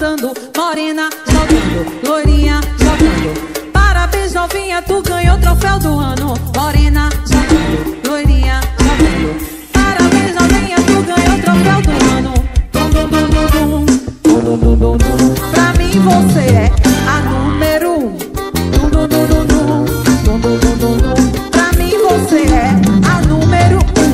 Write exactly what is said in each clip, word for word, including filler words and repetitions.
mandando, morena jogando, loirinha jogando. Parabéns novinha, tu ganhou o troféu do ano. Morena jogando, loirinha jogando. Parabéns novinha, tu ganhou o troféu do ano. Dum, dum, dum, dum, dum. Dum, dum, dum, dum. Pra mim você é a número um. Dum, dum, dum, dum, dum. Dum, dum, dum, dum, dum. Pra mim você é a número um.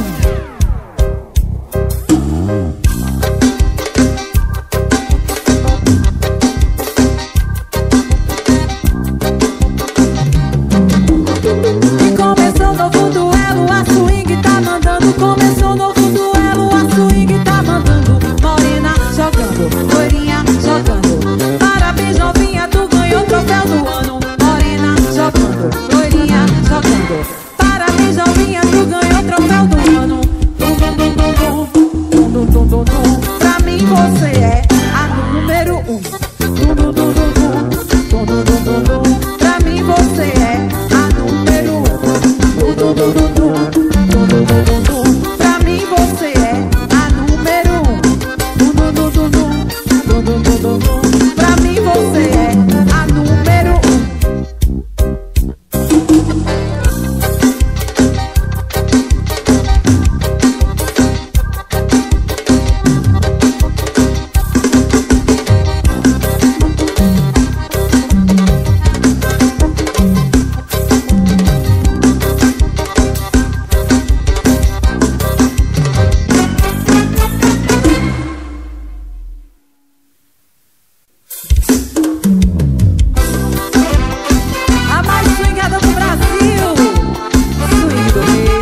E começou um novo duelo, a swing tá mandando. Começou um novo duelo, a swing tá mandando. Morena jogando, loirinha jogando. Parabéns novinha, tu ganhou o troféu do ano. Morena jogando, loirinha jogando. Parabéns novinha, tu ganhou o troféu do ano. Dum, dum, dum, dum, dum. Dum, dum, dum, dum. Pra mim você é a número um. Dum, dum, dum, dum, dum. Dum, dum, dum, dum, dum. Pra mim você é a número um. Dum, dum, dum, dum, dum. Dum, dum, dum, dum, dum. Pra mim você é a número um. Dum, dum, dum, dum, dum. Dum, dum, dum, dum, dum. Pra mim você é a número um. A mais swingada do Brasil, swing do rei.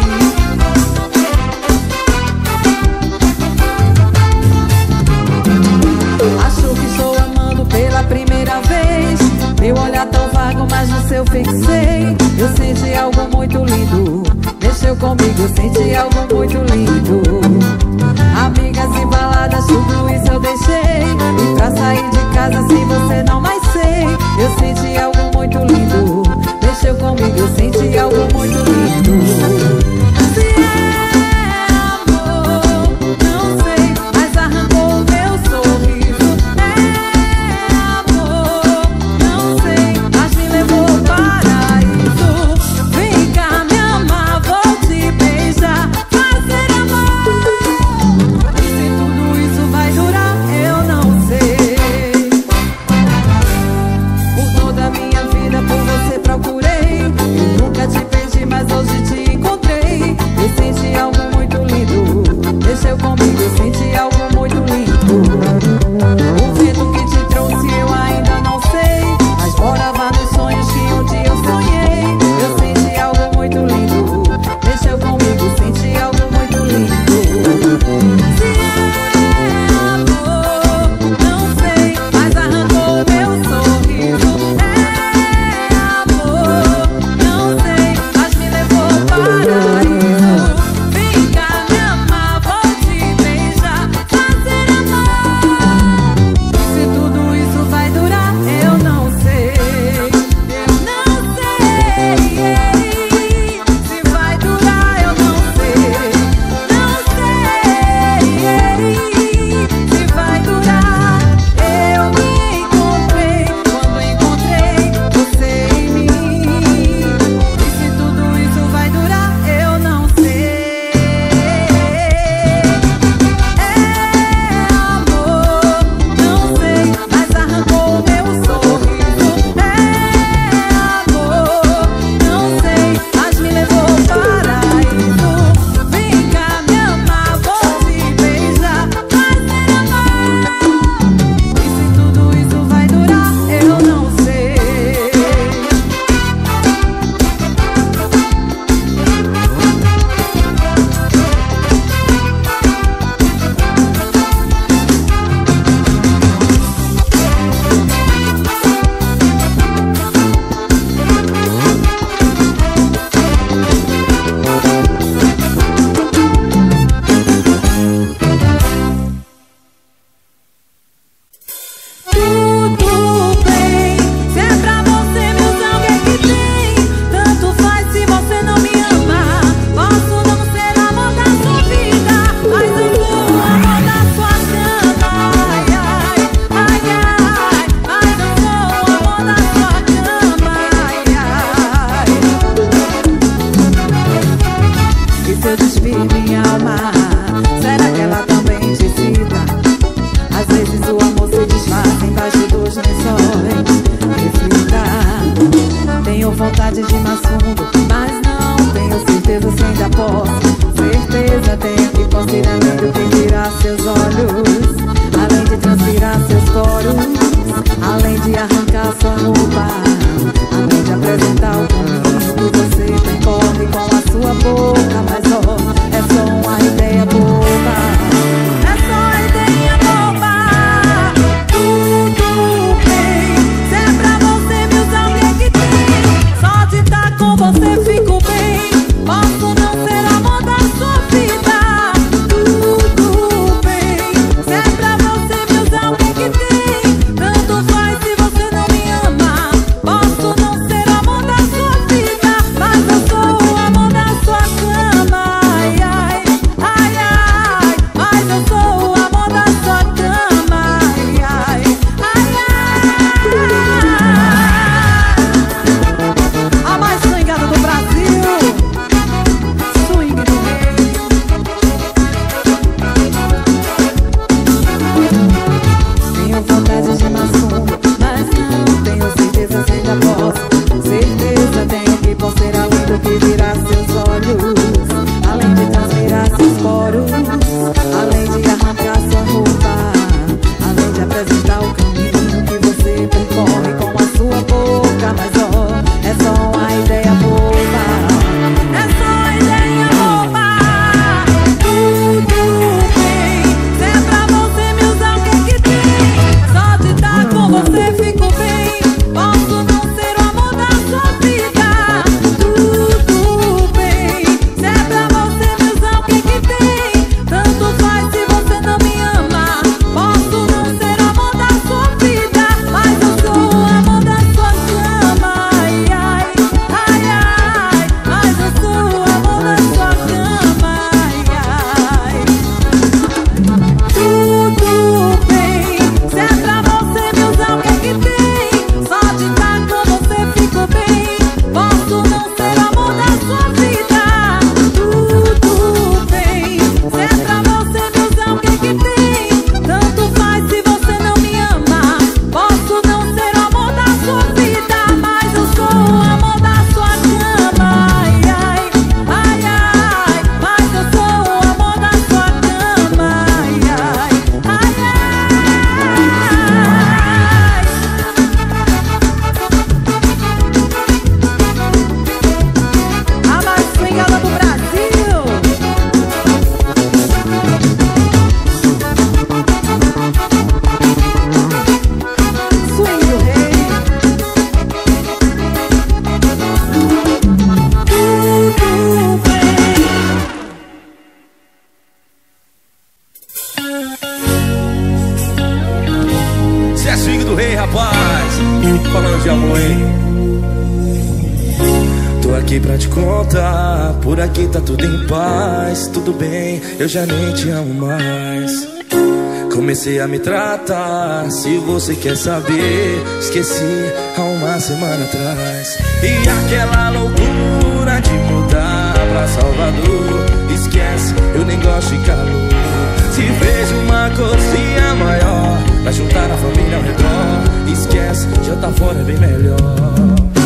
Acho que estou amando pela primeira vez. Meu olhar tão vago, mas no seu fixei. Eu senti algo muito lindo. Mexeu comigo, eu senti algo muito lindo. Amigas e baladas, tudo isso eu deixei. E pra sair de casa sem você não mais sei. Eu senti algo muito lindo. Mexeu comigo, eu senti algo muito lindo. Se é amor, não sei, mas arrancou o meu sorriso. É amor, não sei, mas me levou ao paraíso. Vem cá me amar, vou te beijar, fazer amor. E se tudo isso vai durar, eu não sei. Por vontade de mais fundo, mas não tenho certeza se ainda posso. Certeza tenho que posso ir além do que virar seus olhos, além de transpirar seus poros, além de arrancar sua roupa, além de apresentar o caminho que você percorre com a sua boca. Mas ó, é só uma ideia boba, é só uma ideia boba. Tudo bem, se é pra você me usar, o que é que tem? Só de estar com você fico bem. Posso não ser o amor da sua vida. Tudo bem, se é pra você me usar, o que é que tem? Tanto faz se você não me ama. Posso não ser o amor da sua vida, mas eu sou o amor da sua cama. Ai, ai, ai, ai, mas eu sou o amor da sua cama. Ai, ai, ai, ai. A mais swingada do Brasil, swing do rei. Tenho vontade de mais fundo, mas não tenho certeza se ainda posso. Certeza tenho que posso ir além do que virar seus olhos, além de transpirar seus poros, além de arrancar sua roupa, além de apresentar o caminho que você percorre com a sua boca. Mas ó, é só uma ideia boba, é só uma ideia boba. Tudo bem, se é pra você me usar, o que é que tem? Só de estar com você fico bem. Posso não ser o amor da sua vida. Tudo bem, se é pra você me usar, o que é que tem? Tanto faz se você não me ama. Posso não ser o amor da sua vida, mas eu sou o amor da sua cama. Ai, ai, ai, ai, mas eu sou o amor da sua cama. Ai, ai. Tudo bem, se é pra você me usar, o que é que tem? Só de estar com você fico bem. Posso não ser o amor da sua vida. Tudo bem, se é pra você me usar, o que é que tem? Tanto faz se você não me ama. Posso não ser o amor da sua vida, mas eu sou o amor da sua cama. Ai, ai, ai, ai, mas eu sou o amor da sua cama. Ai, ai, ai, ai. A mais swingada do Brasil, swing do rei. Tudo bem. Cê é swing do rei, rapaz. Falando de amor, hein? Tô aqui pra te contar, por aqui tá tudo em paz. Tudo bem, eu já nem te amo mais. Comecei a me tratar, se você quer saber, esqueci há uma semana atrás. E aquela loucura de mudar pra Salvador, esquece, eu nem gosto de calor. Se fez uma cozinha maior pra juntar a família ao redor, esquece, já tá fora, é bem melhor.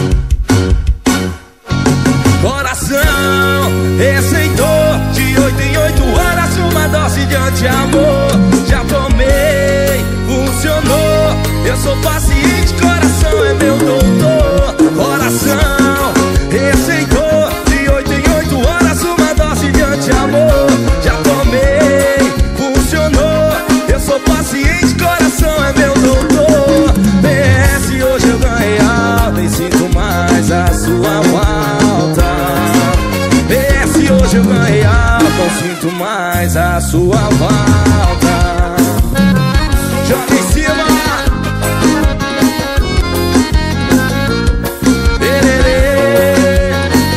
Coração receitou de oito em oito horas uma dose de anti-amor. Já tomei, funcionou. Eu sou paciente, coração é meu doutor. Coração receitou de oito em oito horas uma dose de anti-amor. Já tomei, funcionou. Eu sou paciente, coração é meu doutor. P S, hoje eu ganhei alta e sinto mais a sua falta. P S, hoje eu ganhei alta, não sinto mais a sua falta. Joga em cima. Ererê.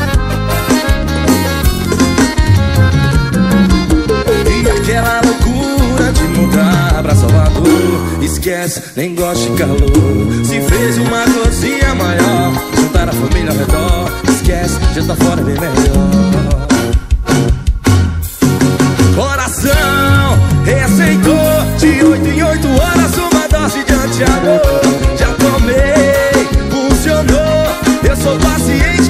E aquela loucura de mudar pra Salvador, esquece, nem gosto de calor. Se fez uma cozinha maior, juntar a família ao redor, esquece, já tá fora, bem melhor. Coração receitou de oito em oito horas uma dose de anti-amor. Já tomei, funcionou. Eu sou paciente,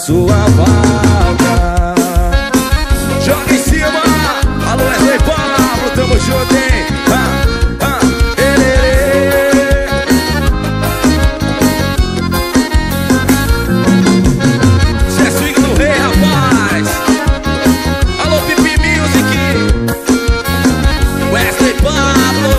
sua falta. Joga em cima, alô Wesley Pablo, tamo junto, hein? Ah, ah, erê. Cê é swing do rei, rapaz. Alô Pipi Music, Wesley Pablo.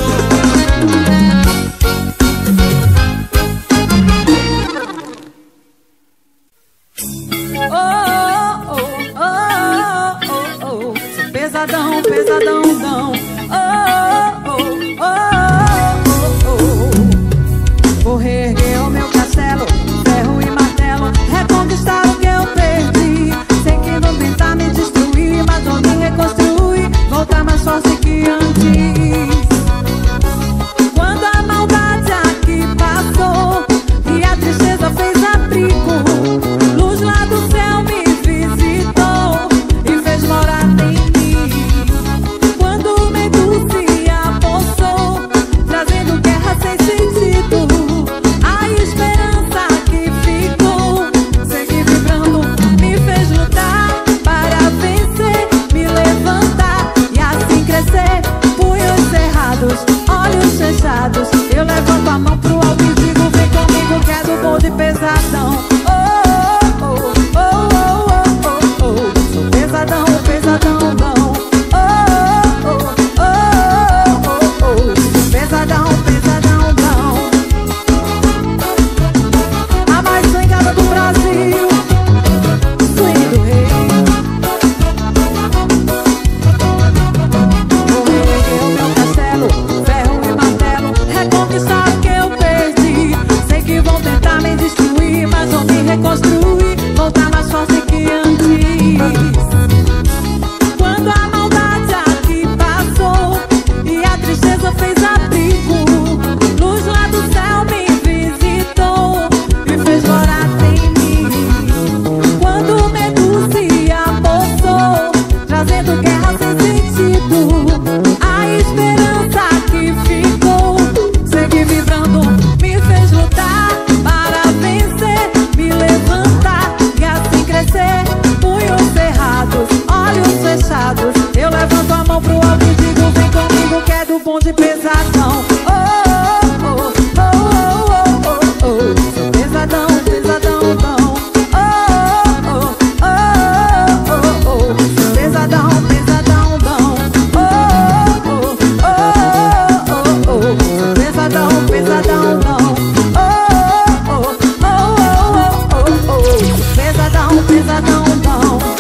Pesadão, pesadão, não. Oh, oh, oh, oh, oh. Vou reerguer o meu castelo, ferro e martelo, reconquistar o que eu perdi. Sei que vão tentar me destruir, mas vou me reconstruir, voltar mais forte que antes. Quando a maldade aqui passou e a tristeza fez abrigo, luz lá do céu me visitou e fez morar em mim. Olhos fechados, eu levanto a mão pro alto e digo: vem comigo que é do bonde pesadão. Oh, oh, oh, oh, oh, oh, oh. Sou pesadão, pesadão, não. Oh, oh, oh, oh, oh, oh. Sou pesadão, pesadão, não. A mais swingada do Brasil, swing do rei. Vou reerguer o meu castelo, ferro e martelo, reconquistar o que eu perdi. Sei que vão tentar me destruir, mas vou me reconstruir, voltar mais forte que antes. Quando a maldade aqui passou e a tristeza fez abrigo, luz lá do céu me visitou e fez morar em mim. Quando o medo se apossou, trazendo guerra sem sentido, a esperança que ficou segue vibrando, me fez lutar para vencer, me levantar e assim crescer. Punhos cerrados, olhos fechados, eu levanto a mão pro alto e digo: vem comigo que é do bonde pesadão. Oh, oh, oh, oh, oh, oh, oh. Sou pesadão, pesadão, não. Oh, oh, oh, oh, oh. Sou pesadão, pesadão, não. Oh, oh, oh, oh, oh. Pesadão, pesadão, não. Oh, oh, oh, oh, oh, oh. Pesadão, pesadão, não.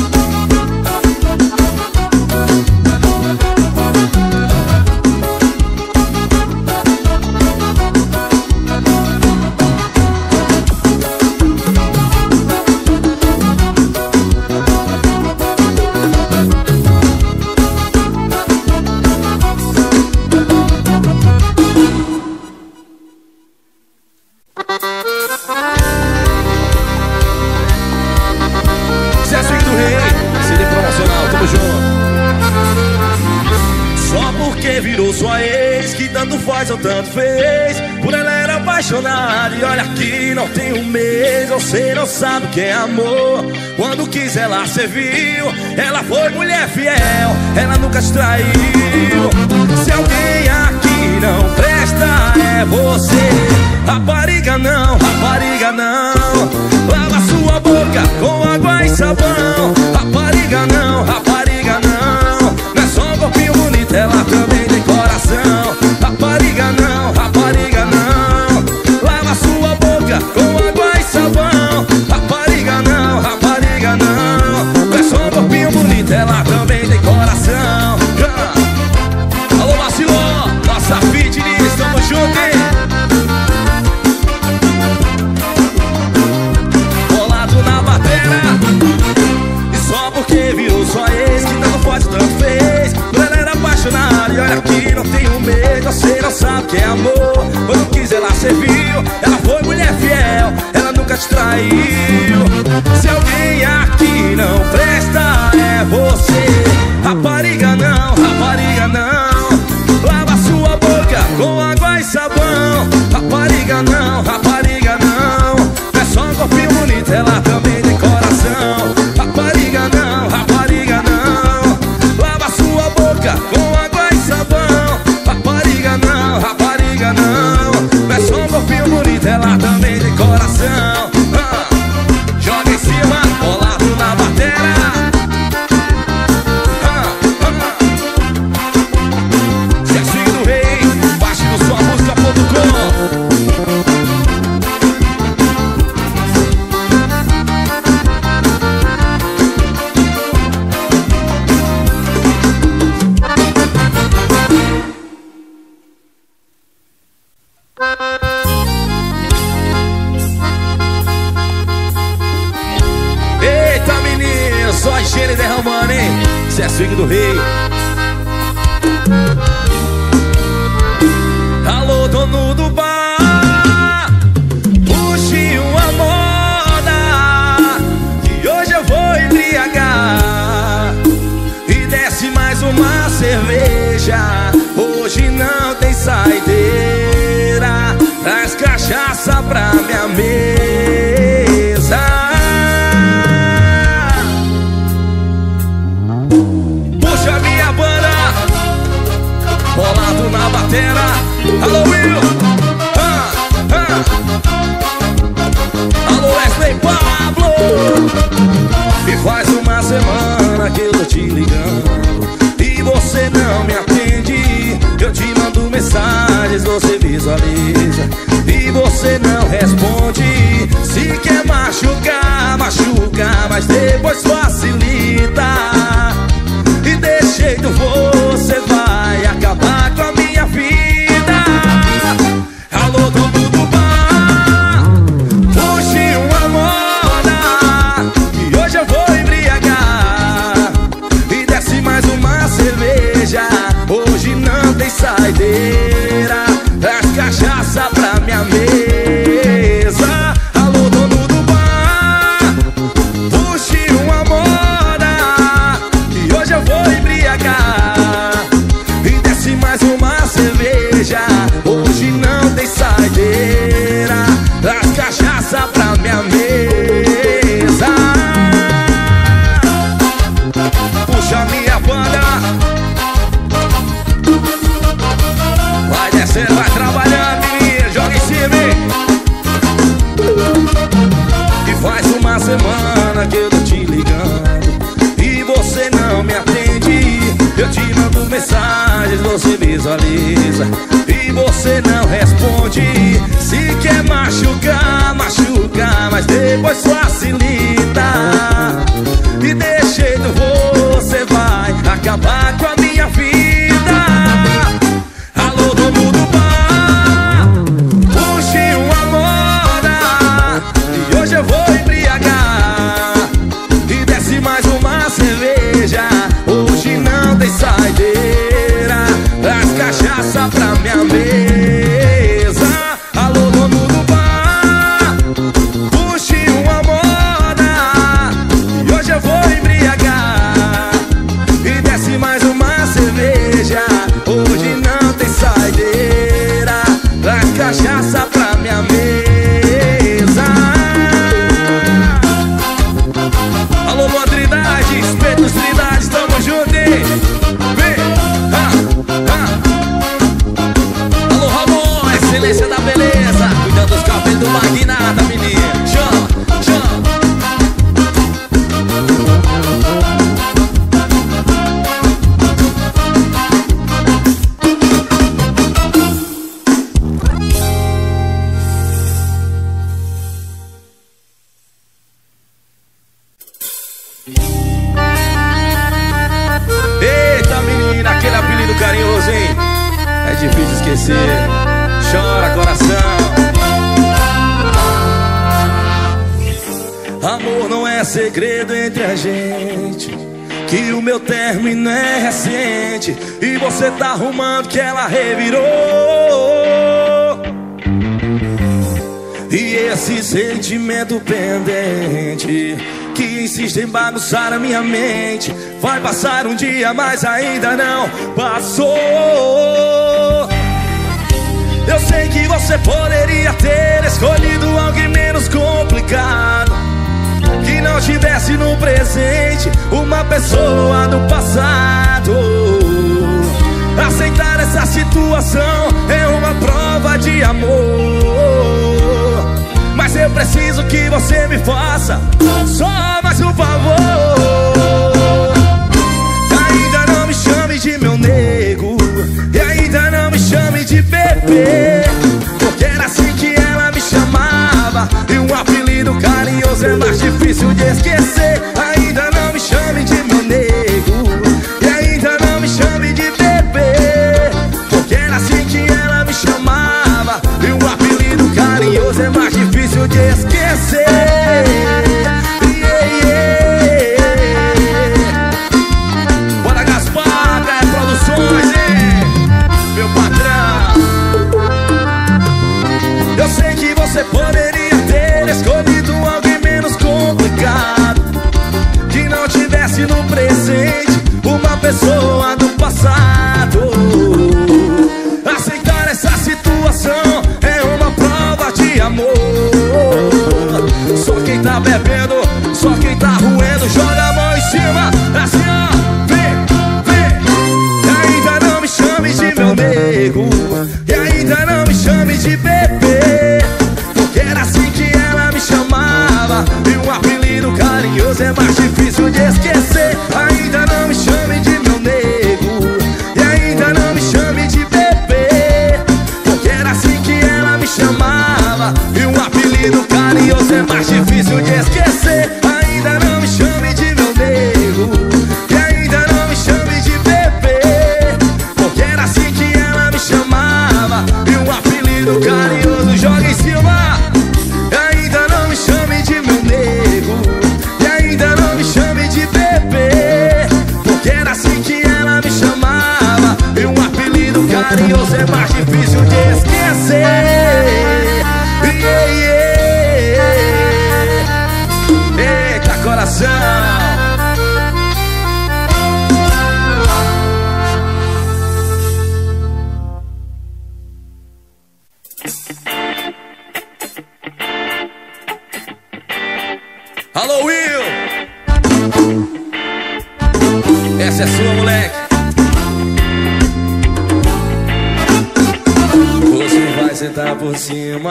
Cê é swing do rei, C D promocional, tamo junto. Só porque virou sua ex, que tanto faz ou tanto fez, por ela era apaixonado. E olha que não tem um mês, você não sabe o que é amor. Quando quis ela serviu, ela foi mulher fiel, ela nunca te traiu. Se alguém aqui não presta é você. Rapariga não, rapariga não, lava sua boca com água e sabão. Rapariga não, rapariga não, não é só um corpinho bonito, ela também tem coração. Rapariga não, rapariga não, lava sua boca com água e sabão. Rapariga não, rapariga não, não é só um corpinho bonito, ela também tem coração. Alô Vaciló, nossa fitness, tamo junto, hein? Bolado na batera, e só porque virou sua ex, que não pode tanto fez, por ela era apaixonada. E olha que não tem um mês, você não sabe o que é amor. Quando quis ela serviu, ela foi mulher fiel, ela nunca te traiu. Se alguém aqui não presta é você. Rapariga não, rapariga não, lava sua boca com água e sabão. Rapariga não, rapariga não, não é só um corpinho bonito, ela também tem coração. Sidney. Alô, dono do bar, puxe uma moda, que hoje eu vou embriagar. E desce mais uma cerveja, hoje não tem saideira. Traz cachaça pra minha mesa. Puxa minha banda, bolado na batera. Alô, Will, ah, ah. Alô, Wesley Pablo. E faz uma semana que eu tô te ligando e você não me atende. Eu te mando mensagens, você visualiza e você não responde. Se quer machucar, machuca, mas depois facilita. E desse jeito você vai acabar com a minha vida. Alô, dono do bar, puxe uma moda, e hoje eu vou embriagar. E desce mais uma cerveja, hoje não tem saideira. Traz cachaça pra minha mesa. Alô, dono do bar, puxe uma moda, e hoje eu vou embriagar. E desce mais uma cerveja, hoje não tem saideira. Traz cachaça pra minha mesa. Puxa minha banda, vai descendo, vai trabalhando, menino, joga em cima, hein? E faz uma semana que eu tô te ligando e você não me atende. Eu te mando mensagens, você visualiza e você não responde. Se quer machucar, machuca, mas depois facilita. E desse jeito você vai acabar com a minha vida. Alô, dono do bar, puxe uma moda, e hoje eu vou embriagar. E desce mais uma cerveja, hoje não tem saideira. Traz cachaça pra minha mesa. Alô, dono do bar, puxe uma moda, e hoje eu vou embriagar. E desce mais uma cerveja, hoje não tem saideira. Traz cachaça pra minha mesa. Alô, boa Trindade, Espetos Trindade, tamo junto, hein? Vem, ah, ah. Alô, Ramon, excelência da beleza, cuidando dos cabelos do magnata, menino. Chama, chama. Eita, menina, aquele apelido carinhoso, hein? É difícil esquecer. Chora, coração. Amor, não é segredo entre a gente que o meu término é recente e você tá arrumando que ela revirou. E esse sentimento pendente que insiste em bagunçar a minha mente vai passar um dia, mas ainda não passou. Eu sei que você poderia ter escolhido alguém menos complicado, que não tivesse no presente uma pessoa do passado. Aceitar essa situação é uma prova de amor, mas eu preciso que você me faça só mais um favor. Ainda não me chame de meu nego, e ainda não me chame de bebê, porque era assim que ela me chamava, e um apelido carinhoso é mais difícil de esquecer. Ainda não me chame de meu nego, e ainda não me chame de bebê, porque era assim que ela me chamava, e um apelido carinhoso é mais difícil de esquecer. Yeah, mágoa do passado. Aceitar essa situação é uma prova de amor. Só quem tá bebendo, só quem tá roendo, joga a mão em cima, assim ó, vem, vem. E ainda não me chame de meu nego, e ainda não me chame de bebê, porque era assim que ela me chamava, e um apelido carinhoso é mais difícil de esquecer. Ainda não me chame de meu nego, e ainda não me chame de bebê, porque era assim que ela me chamava, e um apelido carinhoso é mais difícil de esquecer. Ainda não me chame de meu nego, e ainda não me chame de bebê, porque era assim que ela me chamava, e um apelido carinhoso, joga em cima. Ainda não me chame de meu nego, e ainda não me chame de bebê, porque era assim que ela me chamava, e um apelido carinhoso é mais difícil de esquecer. Yeah, yeah. Eita coração. Alô, Will! Essa é sua, moleque. Você vai sentar por cima,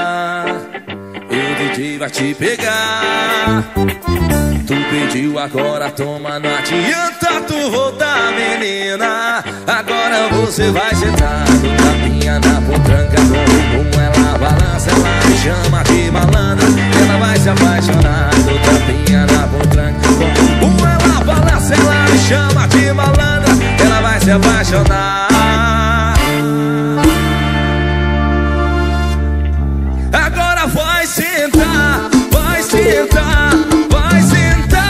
o D J vai te pegar. Tu pediu, agora toma, não adianta tu voltar, menina. Agora você vai sentar no tapinha na potranca, como ela balança, ela me chama de malandra. Ela vai se apaixonar no tapinha na potranca, como ela balança, ela me chama de malandra. Ela vai se apaixonar. Agora vai sentar, vai sentar, vai sentar,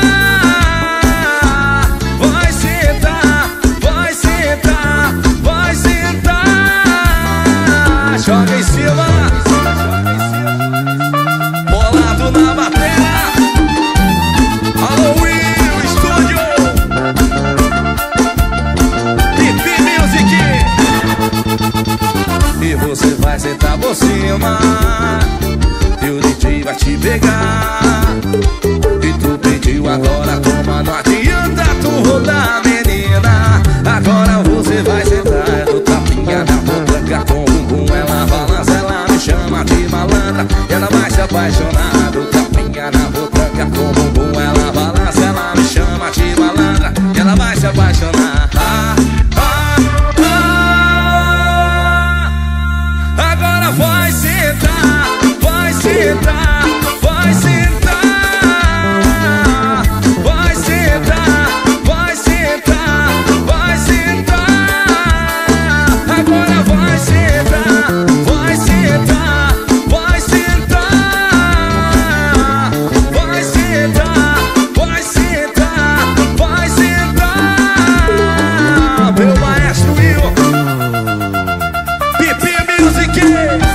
vai sentar, vai sentar, vai sentar. Joga em cima, bolado na bateria. Alô, Will Studio, P P Music. E você vai sentar por cima, e o D J vai te pegar. E tu pediu, agora toma, não adianta tu rodar, menina. Agora você vai sentar no tapinha na potranca, com o bumbum ela balança, ela me chama de malandra. Ela vai se apaixonar no tapinha na potranca, com o bumbum ela balança, ela me chama de malandra. Ela vai se apaixonar. Ah, ah, ah. Agora vai sentar, vai sentar, vai sentar, vai sentar, vai sentar, vai sentar. Agora vai sentar, vai sentar, vai sentar, vai sentar, vai sentar, vai sentar. Meu maestro Will, P P Music.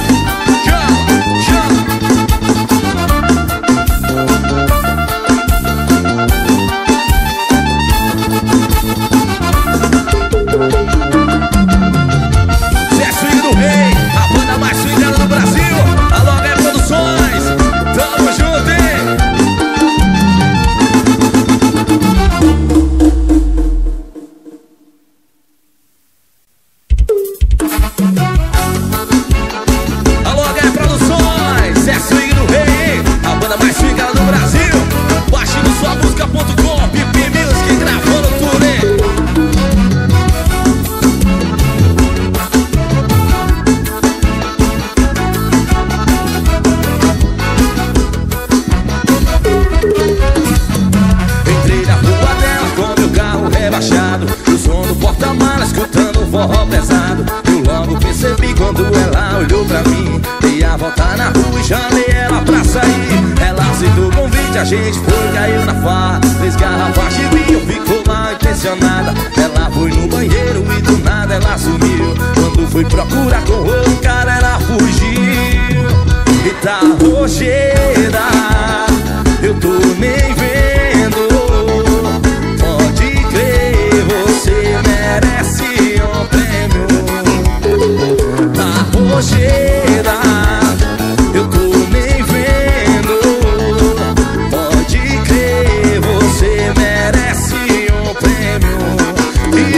A gente foi, caiu na farra, fez garrafas de vinho, ficou mal intencionada. Ela foi no banheiro e do nada ela sumiu. Quando foi procurar com outro cara, ela fugiu. E tá rocheira, eu tô nem vendo. Pode crer, você merece.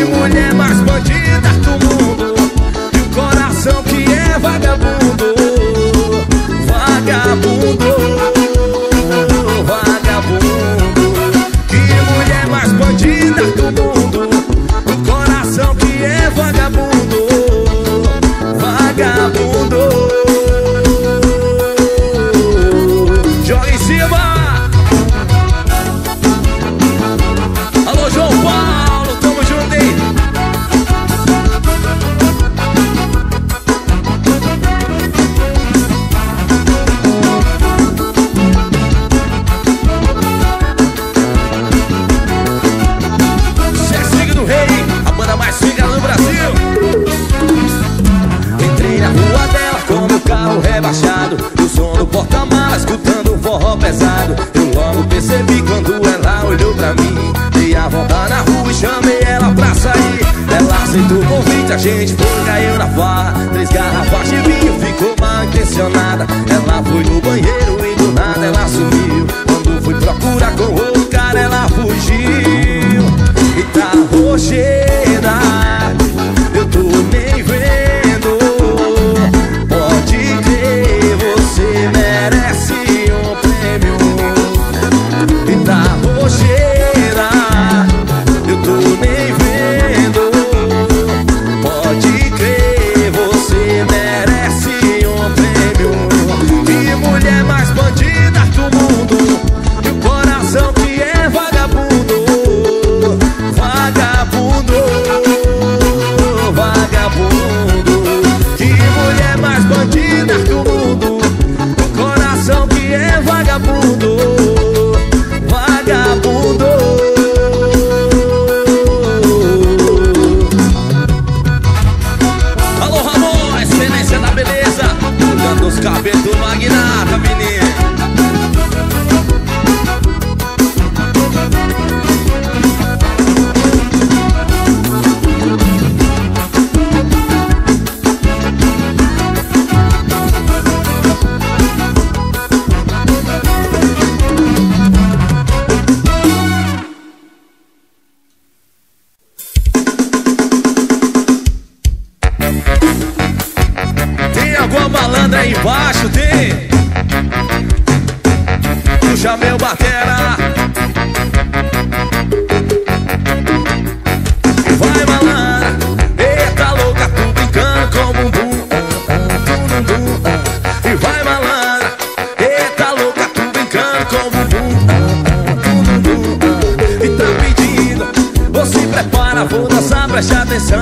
mulher mais bandida do mundo, e o coração que é vagabundo. Vagabundo, vagabundo. Que mulher mais bandida do mundo, o coração que é vagabundo. Vagabundo. Joga em cima. Alô, João Paulo, tamo junto, hein? Cezinho do Rei, a banda mais fica no Brasil. Entrei na rua dela com meu carro rebaixado, e o som do porta-malas escutando um forró pesado. Eu logo percebi quando ela olhou pra mim, dei a volta na rua e chamei ela pra sair. Ela aceitou o convite, a gente foi, caiu na farra. Três garrafas de vinho, ficou mal intencionada. Ela foi no banheiro e do nada ela sumiu. Quando fui procurar com outro cara, ela fugiu. E tá rocheira, eu tô nem vendo. Pode crer, você merece um prêmio. E tá rocheira, eu tô nem vendo. Pode crer, você merece um prêmio. Que mulher mais bandida do mundo, e o coração que é vagabundo. Vagabundo, vagabundo. Que mulher mais bandida do mundo, o coração que é vagabundo. Vagabundo. Alô, Ramon, excelência da beleza, olhando os cabelos do magnata, menino. Tem alguma malandra aí embaixo, tem? Puxa meu batera. Vai malandra, eita louca, tu brincando com o bumbum. E vai malandra, eita louca, tu brincando com o bumbum. E tá pedindo, você prepara, vou dançar, preste atenção.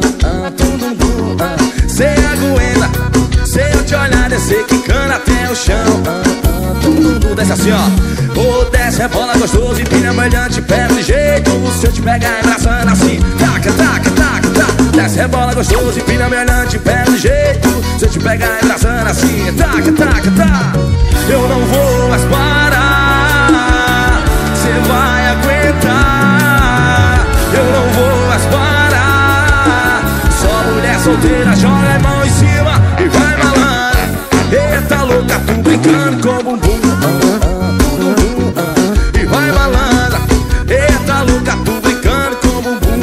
Cê aguenta, se eu te olhar, descer quicando até o chão. Desce assim, ó. Ou desce, rebola gostoso, empina brilhante, pega de jeito. Se eu te pegar abraçando assim, taca, taca, taca, taca. Desce, rebola gostoso, empina brilhante, pega de jeito. Se eu te pegar abraçando assim, taca, taca, taca. Eu não vou mais parar, cê vai aguentar. Eu não vou mais parar. Só mulher solteira, joga a mão em cima e vai malandra. Eita louca, tu brincando com o bumbum. E vai malandra, eita louca, tu brincando com o bumbum.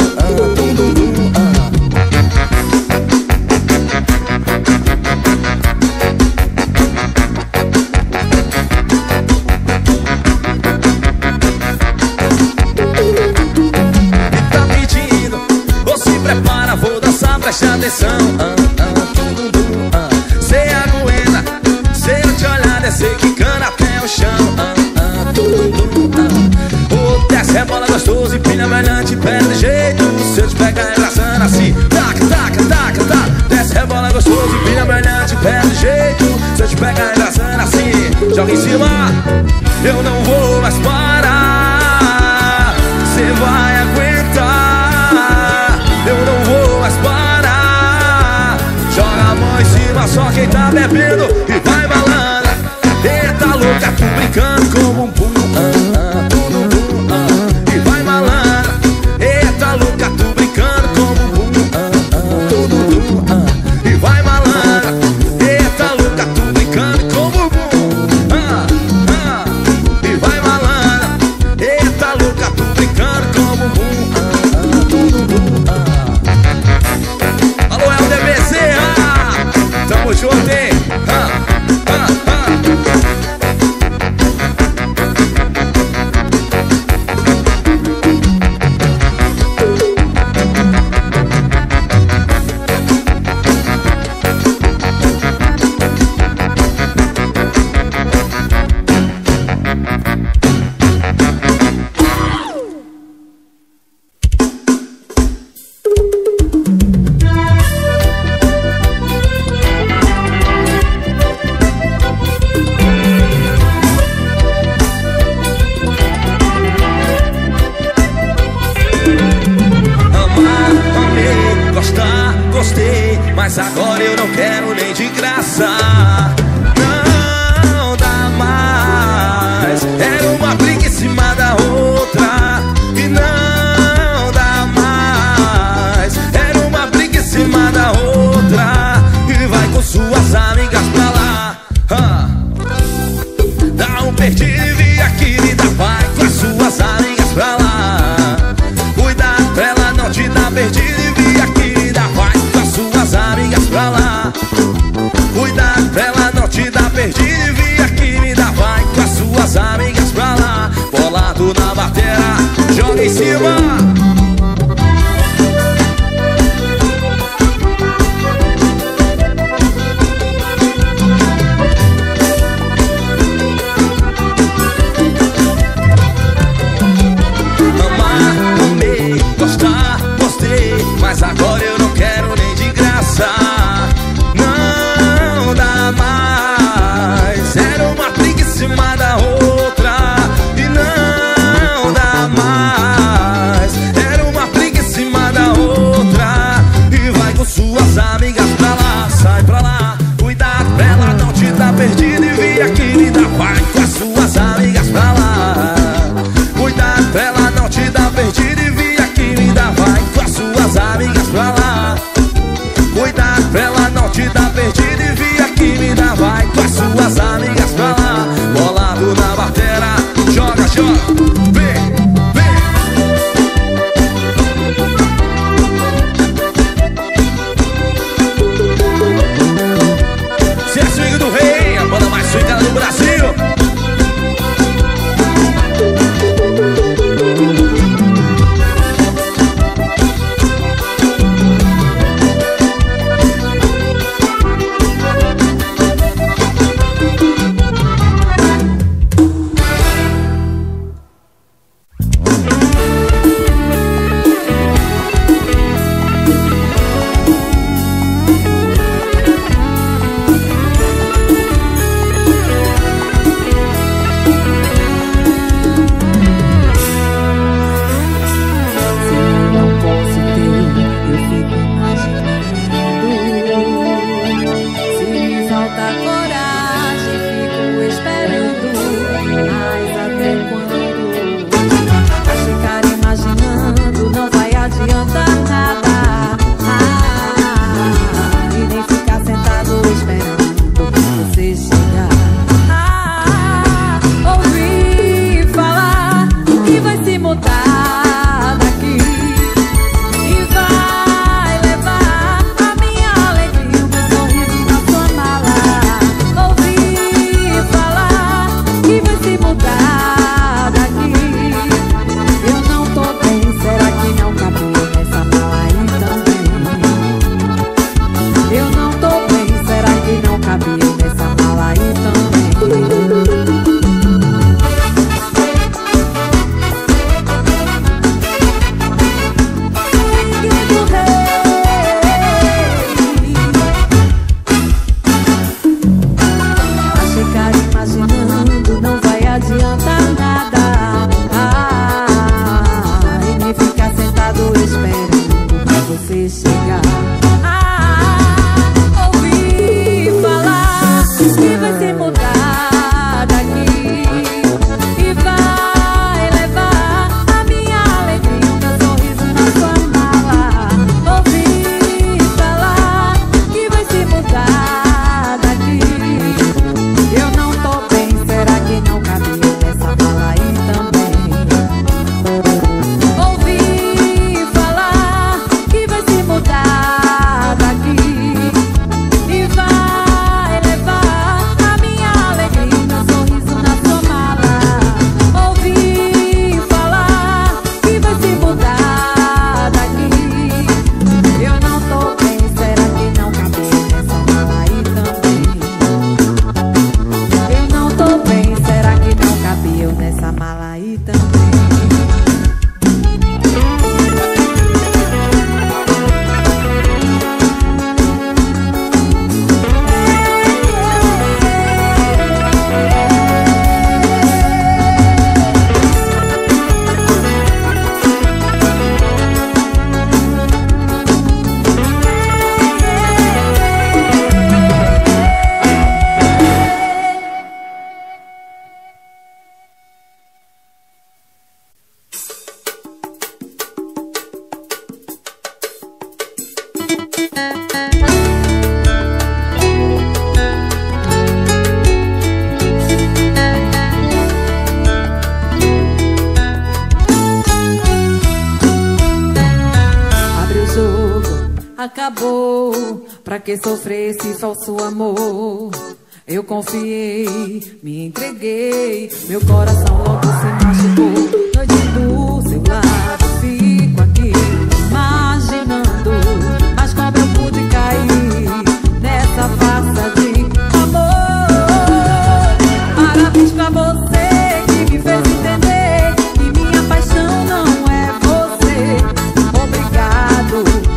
E tá pedindo, ou se prepara, vou dançar, preste atenção. Cê aguenta, se eu te olhar, descer quicando até o chão. Ou desce, rebola gostoso, empina brilhante, pega de jeito. Se eu te pegar abraçando assim, taca, taca, taca, taca. Desce, rebola gostoso, empina brilhante, pega de jeito. Se eu te pegar abraçando assim, joga em cima. Eu não vou mais parar, cê vai aguentar. Eu não vou mais parar. Joga a mão em cima, só quem tá bebendo. E vai malandra, eita louca, tu brincando com o bumbum. E vai malandra, eita louca, tu brincando com o bumbum. E vai malandra, eita louca, tu brincando com o bumbum. E vai malandra, eita louca, tu brincando com o bumbum. gostei, mas agora eu não quero nem de graça. Não dá mais. Era uma briga em cima da outra e não dá mais. Era uma briga em cima da outra e vai com suas amigas pra lá. ah. Dá um perdido e aqui me dá, vai com as suas amigas pra lá. Cuidado pra ela não te dar perdido e vi aqui me dá, vai com as suas amigas pra lá. Cuidado pra ela não te dar perdido e vi aqui me dá, vai com as suas amigas pra lá. Bolado na bateria, joga em cima. Mas agora eu não quero nem de graça. Não dá mais. Era uma briga em cima da outra e não dá mais. Era uma briga em cima da outra e vai com suas amigas pra lá. Sai pra lá, cuidado pra ela não te dar perdido e vi aqui me dá, vai com as suas amigas pra lá. Cuidado pra ela não te dar perdido e vi aqui me dá, vai com as suas amigas pra lá. Cuidado pra ela não te dar perdido e vi aqui me dá, vai com as suas amigas pra lá. Bolado na bateria, joga, joga, vem, vem. Se é swing do rei, a banda mais swingada do Brasil. Ouvi falar que vai se mudar. acabou. Pra que sofrer esse falso amor? Eu confiei, me entreguei, meu coração logo se machucou. Noite do seu lado, fico aqui imaginando, mas como eu pude cair nessa farsa de amor? Parabéns pra você que me fez entender que minha paixão não é você. Obrigado